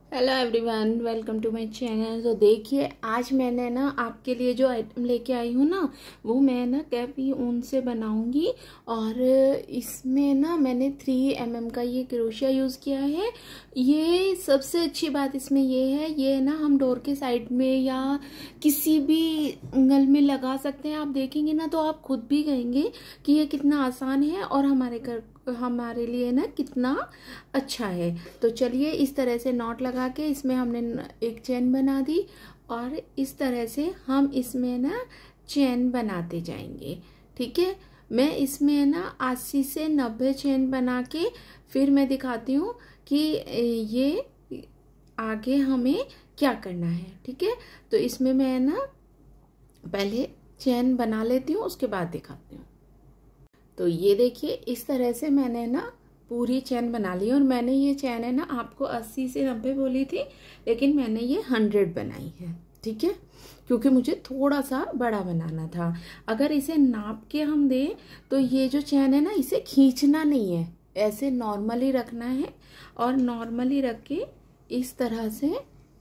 Hello everyone, welcome to my channel. तो देखिए, आज मैंने ना आपके लिए जो आइटम लेके आई हूँ ना, वो मैं ना कैपी ऊन से बनाऊंगी। और इसमें ना मैंने 3 mm का ये क्रोशिया यूज़ किया है। ये सबसे अच्छी बात इसमें ये ना हम डोर के साइड में या किसी भी एंगल में लगा सकते हैं। आप देखेंगे ना तो आप खुद भी कहेंगे कि ये कितना आसान है और हमारे लिए ना कितना अच्छा है। तो चलिए, इस तरह से नॉट लगा के इसमें हमने एक चेन बना दी और इस तरह से हम इसमें ना चेन बनाते जाएंगे। ठीक है, मैं इसमें ना 80 से 90 चेन बना के फिर मैं दिखाती हूँ कि ये आगे हमें क्या करना है। ठीक है, तो इसमें मैं ना पहले चेन बना लेती हूँ, उसके बाद दिखाती हूँ। तो ये देखिए, इस तरह से मैंने ना पूरी चेन बना ली। और मैंने ये चेन है ना आपको 80 से 90 बोली थी, लेकिन मैंने ये 100 बनाई है। ठीक है, क्योंकि मुझे थोड़ा सा बड़ा बनाना था। अगर इसे नाप के हम दें तो ये जो चेन है ना, इसे खींचना नहीं है, ऐसे नॉर्मली रखना है। और नॉर्मली रख के इस तरह से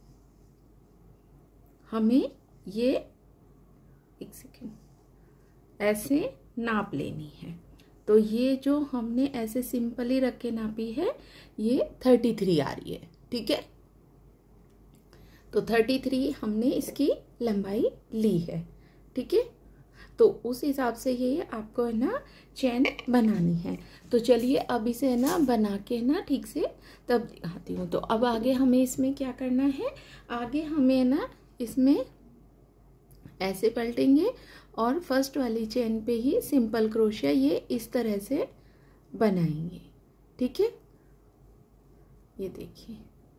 हमें ये एक सेकेंड ऐसे नाप लेनी है। तो ये जो हमने ऐसे सिंपली रख के नापी है, ये 33 आ रही है। ठीक है, तो 33 हमने इसकी लंबाई ली है। ठीक है, तो उस हिसाब से ये आपको है ना चेन बनानी है। तो चलिए, अब इसे ना बना के ना ठीक से तब दिखाती हूँ। तो अब आगे हमें इसमें क्या करना है, आगे हमें ना इसमें ऐसे पलटेंगे और फर्स्ट वाली चेन पे ही सिंपल क्रोशिया ये इस तरह से बनाएंगे। ठीक है, ये देखिए,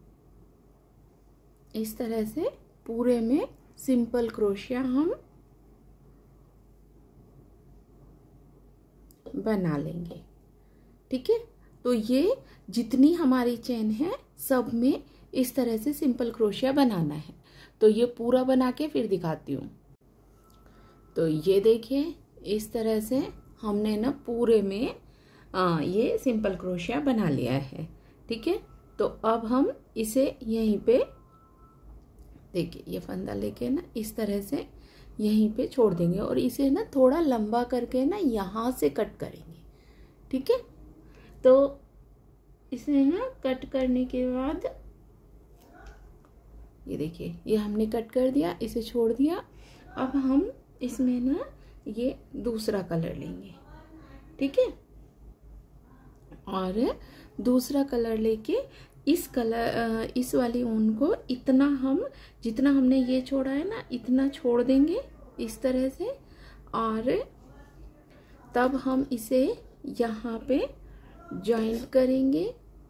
इस तरह से पूरे में सिंपल क्रोशिया हम बना लेंगे। ठीक है, तो ये जितनी हमारी चेन है सब में इस तरह से सिंपल क्रोशिया बनाना है। तो ये पूरा बना के फिर दिखाती हूँ। तो ये देखिए, इस तरह से हमने ना पूरे में ये सिंपल क्रोशिया बना लिया है। ठीक है, तो अब हम इसे यहीं पे देखिए, ये फंदा लेके ना इस तरह से यहीं पे छोड़ देंगे और इसे ना थोड़ा लंबा करके ना यहाँ से कट करेंगे। ठीक है, तो इसे ना कट करने के बाद ये देखिए, ये हमने कट कर दिया, इसे छोड़ दिया। अब हम इसमें ना ये दूसरा कलर लेंगे। ठीक है, और दूसरा कलर लेके इस वाली ऊन को इतना हम जितना हमने ये छोड़ा है ना, इतना छोड़ देंगे इस तरह से। और तब हम इसे यहाँ पे जॉइंट करेंगे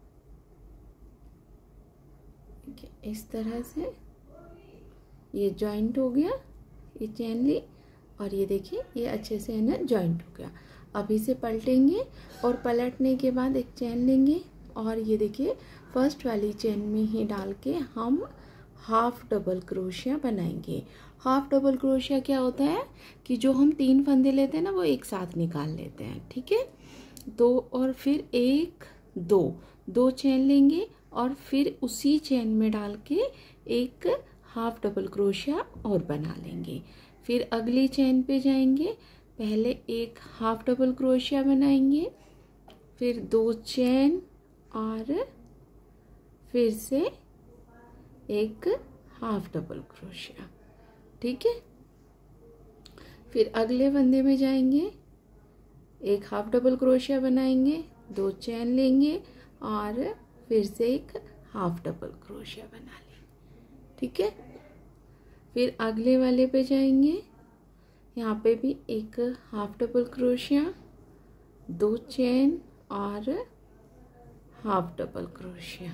इस तरह से। ये जॉइंट हो गया, ये चेन ली और ये देखिए, ये अच्छे से है ना जॉइंट हो गया। अब इसे पलटेंगे और पलटने के बाद एक चेन लेंगे और ये देखिए, फर्स्ट वाली चेन में ही डाल के हम हाफ डबल क्रोशिया बनाएंगे। हाफ डबल क्रोशिया क्या होता है कि जो हम 3 फंदे लेते हैं ना, वो एक साथ निकाल लेते हैं। ठीक है, दो और फिर एक दो चेन लेंगे और फिर उसी चेन में डाल के एक हाफ डबल क्रोशिया और बना लेंगे। फिर अगली चेन पे जाएंगे, पहले एक हाफ डबल क्रोशिया बनाएंगे, फिर 2 चेन और फिर से एक हाफ डबल क्रोशिया। ठीक है, फिर अगले फंदे में जाएंगे, एक हाफ डबल क्रोशिया बनाएंगे, 2 चेन लेंगे और फिर से एक हाफ डबल क्रोशिया बना लेंगे। ठीक है, फिर अगले वाले पे जाएंगे, यहाँ पे भी एक हाफ डबल क्रोशिया, 2 चेन और हाफ डबल क्रोशिया।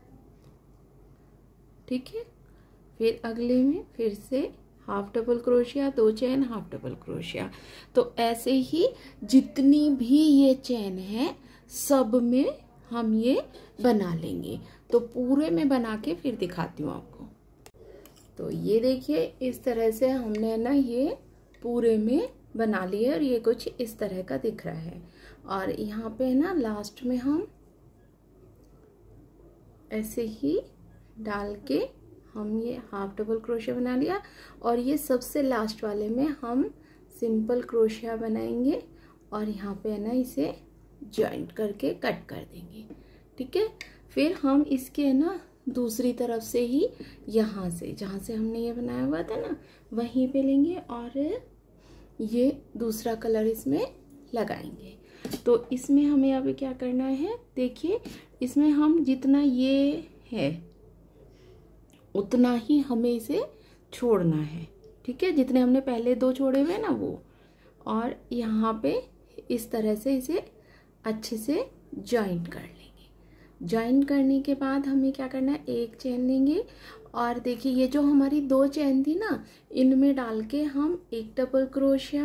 ठीक है, फिर अगले में फिर से half double crochet, 2 chain, half double crochet. तो ऐसे ही जितनी भी ये चेन है सब में हम ये बना लेंगे। तो पूरे में बना के फिर दिखाती हूँ आपको। तो ये देखिए, इस तरह से हमने ना ये पूरे में बना लिया और ये कुछ इस तरह का दिख रहा है। और यहाँ पे ना लास्ट में हम ऐसे ही डाल के हम ये हाफ डबल क्रोशिया बना लिया, और ये सबसे लास्ट वाले में हम सिंपल क्रोशिया बनाएंगे और यहाँ पे है ना इसे जॉइंट करके कट कर देंगे। ठीक है, फिर हम इसके है ना दूसरी तरफ से ही यहाँ से जहाँ से हमने ये बनाया हुआ था ना वहीं पे लेंगे और ये दूसरा कलर इसमें लगाएंगे। तो इसमें हमें अभी क्या करना है, देखिए इसमें हम जितना ये है उतना ही हमें इसे छोड़ना है। ठीक है, जितने हमने पहले 2 छोड़े हुए ना वो, और यहाँ पे इस तरह से इसे अच्छे से जॉइंट कर लेंगे। जॉइंट करने के बाद हमें क्या करना है, एक चेन लेंगे और देखिए ये जो हमारी 2 चेन थी ना इनमें डाल के हम एक डबल क्रोशिया,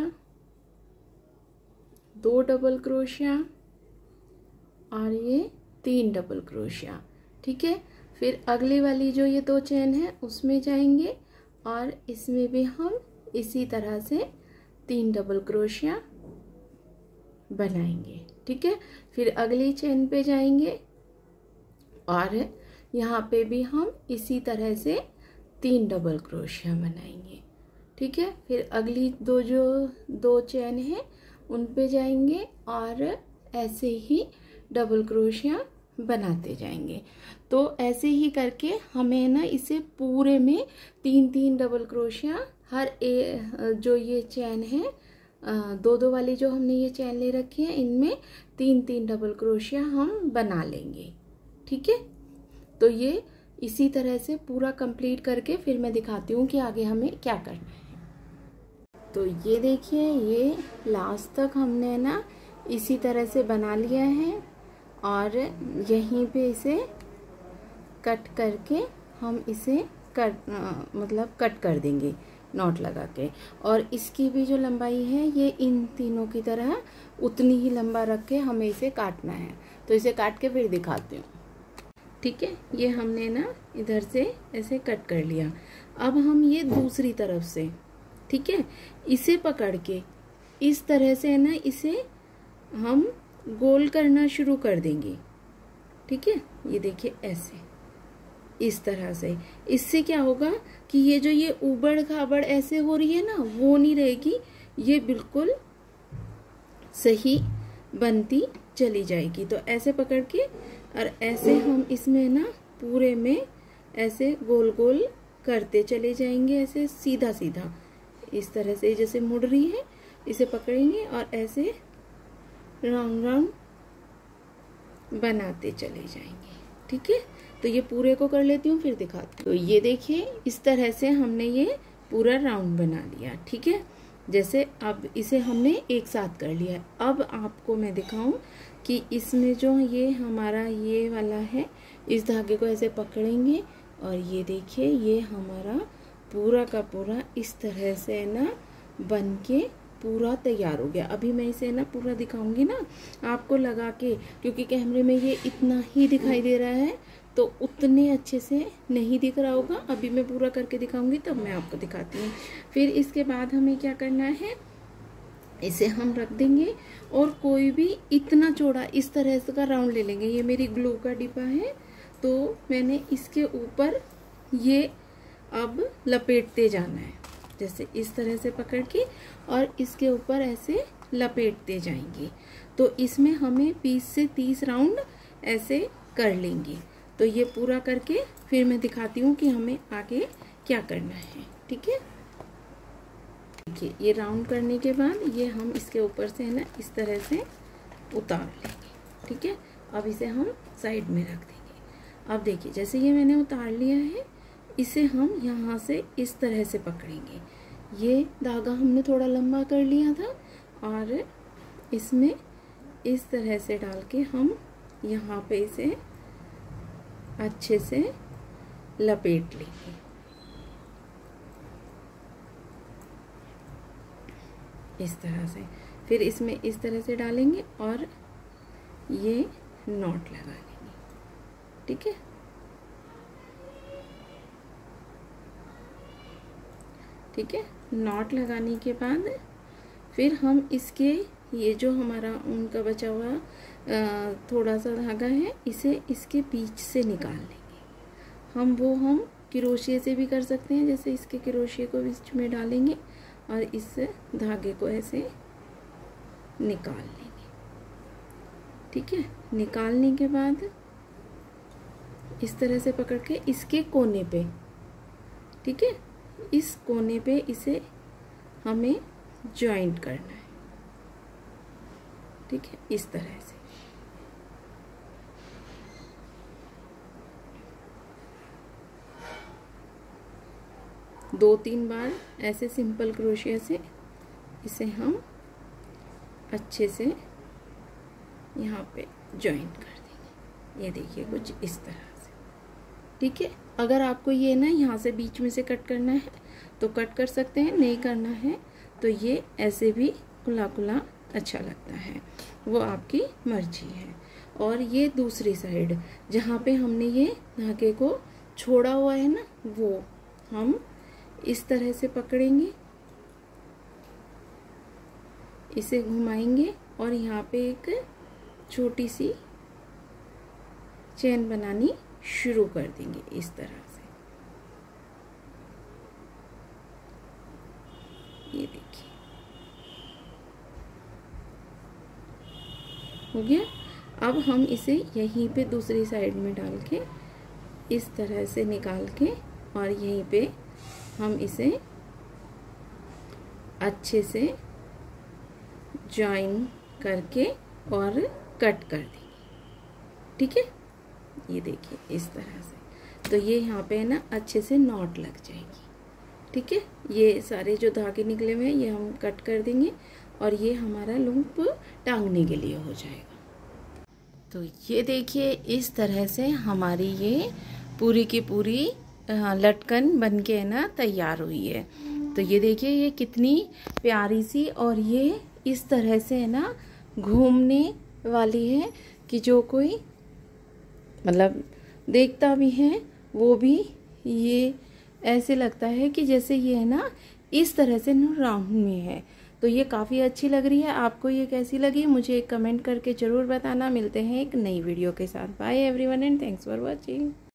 2 डबल क्रोशिया और ये 3 डबल क्रोशिया। ठीक है, फिर अगली वाली जो ये 2 चेन है उसमें जाएंगे और इसमें भी हम इसी तरह से 3 डबल क्रोशिया बनाएंगे। ठीक है, फिर अगली चेन पे जाएंगे और यहाँ पे भी हम इसी तरह से 3 डबल क्रोशिया बनाएंगे। ठीक है, फिर अगली जो 2 चेन है उन पे जाएंगे और ऐसे ही डबल क्रोशिया बनाते जाएंगे। तो ऐसे ही करके हमें ना इसे पूरे में 3-3 डबल क्रोशिया हर जो ये चेन है 2-2 वाली जो हमने ये चेन ले रखी है इनमें 3-3 डबल क्रोशिया हम बना लेंगे। ठीक है, तो ये इसी तरह से पूरा कंप्लीट करके फिर मैं दिखाती हूँ कि आगे हमें क्या करना है। तो ये देखिए ये लास्ट तक हमने ना इसी तरह से बना लिया है और यहीं पे इसे कट करके हम इसे कट कर देंगे नॉट लगा के। और इसकी भी जो लंबाई है ये इन तीनों की तरह उतनी ही लंबा रख के हमें इसे काटना है। तो इसे काट के फिर दिखाती हूँ। ठीक है, ये हमने ना इधर से ऐसे कट कर लिया। अब हम ये दूसरी तरफ से, ठीक है, इसे पकड़ के इस तरह से ना इसे हम गोल करना शुरू कर देंगे। ठीक है, ये देखिए ऐसे इस तरह से। इससे क्या होगा कि ये जो ये उबड़ खाबड़ ऐसे हो रही है ना वो नहीं रहेगी, ये बिल्कुल सही बनती चली जाएगी। तो ऐसे पकड़ के और ऐसे हम इसमें ना पूरे में ऐसे गोल गोल करते चले जाएंगे, ऐसे सीधा सीधा इस तरह से जैसे मुड़ रही है इसे पकड़ेंगे और ऐसे राउंड राउंड बनाते चले जाएंगे। ठीक है, तो ये पूरे को कर लेती हूँ फिर दिखाती हूँ। तो ये देखिए इस तरह से हमने ये पूरा राउंड बना लिया। ठीक है, जैसे अब इसे हमने एक साथ कर लिया है। अब आपको मैं दिखाऊं कि इसमें जो ये हमारा ये वाला है इस धागे को ऐसे पकड़ेंगे और ये देखिए ये हमारा पूरा का पूरा इस तरह से ना बन के पूरा तैयार हो गया। अभी मैं इसे ना पूरा दिखाऊंगी ना आपको लगा के, क्योंकि कैमरे में ये इतना ही दिखाई दे रहा है तो उतने अच्छे से नहीं दिख रहा होगा। अभी मैं पूरा करके दिखाऊंगी तब मैं आपको दिखाती हूँ। फिर इसके बाद हमें क्या करना है, इसे हम रख देंगे और कोई भी इतना चौड़ा इस तरह से का राउंड ले लेंगे। ये मेरी ग्लू का डिब्बा है तो मैंने इसके ऊपर ये अब लपेटते जाना है, जैसे इस तरह से पकड़ के और इसके ऊपर ऐसे लपेटते जाएंगे। तो इसमें हमें 20 से 30 राउंड ऐसे कर लेंगे। तो ये पूरा करके फिर मैं दिखाती हूँ कि हमें आगे क्या करना है। ठीक है, देखिए ये राउंड करने के बाद ये हम इसके ऊपर से है ना इस तरह से उतार लेंगे। ठीक है, अब इसे हम साइड में रख देंगे। अब देखिए जैसे ये मैंने उतार लिया है, इसे हम यहाँ से इस तरह से पकड़ेंगे। ये धागा हमने थोड़ा लंबा कर लिया था और इसमें इस तरह से डाल के हम यहाँ पे इसे अच्छे से लपेट लेंगे। इस तरह से फिर इसमें इस तरह से डालेंगे और ये नॉट लगा लेंगे। ठीक है, ठीक है, नॉट लगाने के बाद फिर हम इसके ये जो हमारा ऊन का बचा हुआ थोड़ा सा धागा है इसे इसके बीच से निकाल लेंगे। हम क्रोशिया से भी कर सकते हैं। जैसे इसके क्रोशिया को बीच में डालेंगे और इस धागे को ऐसे निकाल लेंगे। ठीक है, निकालने के बाद इस तरह से पकड़ के इसके कोने पे, ठीक है, इस कोने पे इसे हमें जॉइंट करना है। ठीक है, इस तरह से। दो तीन बार ऐसे सिंपल क्रोशिया से इसे हम अच्छे से यहाँ पे जॉइंट कर देंगे। ये देखिए कुछ इस तरह से। ठीक है, अगर आपको ये ना यहाँ से बीच में से कट करना है तो कट कर सकते हैं, नहीं करना है तो ये ऐसे भी खुला खुला अच्छा लगता है, वो आपकी मर्जी है। और ये दूसरी साइड जहाँ पे हमने ये धागे को छोड़ा हुआ है ना, वो हम इस तरह से पकड़ेंगे, इसे घुमाएंगे और यहाँ पे एक छोटी सी चेन बनानी शुरू कर देंगे इस तरह से। ये देखिए हो गया। अब हम इसे यहीं पे दूसरी साइड में डाल के इस तरह से निकाल के और यहीं पे हम इसे अच्छे से जॉइन करके और कट कर देंगे। ठीक है, ये देखिए इस तरह से। तो ये यहाँ पे है ना अच्छे से नॉट लग जाएगी। ठीक है, ये सारे जो धागे निकले हुए हैं ये हम कट कर देंगे और ये हमारा लूप टांगने के लिए हो जाएगा। तो ये देखिए इस तरह से हमारी ये पूरी की पूरी लटकन बन के है ना तैयार हुई है। तो ये देखिए ये कितनी प्यारी सी, और ये इस तरह से है ना घूमने वाली है कि जो कोई मतलब देखता भी है वो भी ये ऐसे लगता है कि जैसे ये है ना इस तरह से राउंड में है। तो ये काफ़ी अच्छी लग रही है। आपको ये कैसी लगी मुझे एक कमेंट करके ज़रूर बताना। मिलते हैं एक नई वीडियो के साथ। Bye everyone and thanks for watching.